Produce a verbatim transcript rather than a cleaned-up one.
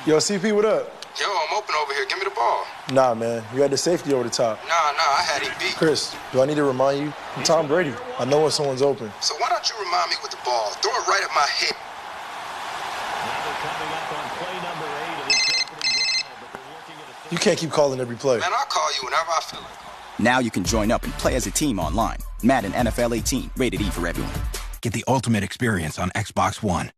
Yo, C P, what up? Yo, I'm open over here. Give me the ball. Nah, man. You had the safety over the top. Nah, nah, I had him beat. Chris, do I need to remind you? I'm Tom Brady. I know when someone's open. So why don't you remind me with the ball? Throw it right at my head. You can't keep calling every play. Man, I'll call you whenever I feel like calling. Now you can join up and play as a team online. Madden N F L eighteen, rated E for everyone. Get the ultimate experience on Xbox One.